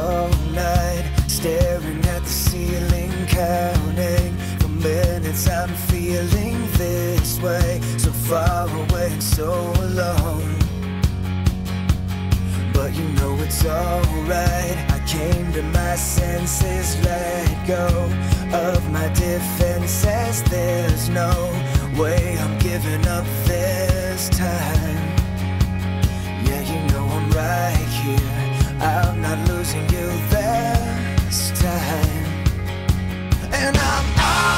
all night, staring at the ceiling, counting the minutes I'm feeling this way, so far away and so alone. But you know it's alright, I came to my senses, let go of my defenses. There's no way I'm giving up this time. Yeah, you know I'm right here, I'm not losing you this time. And I'm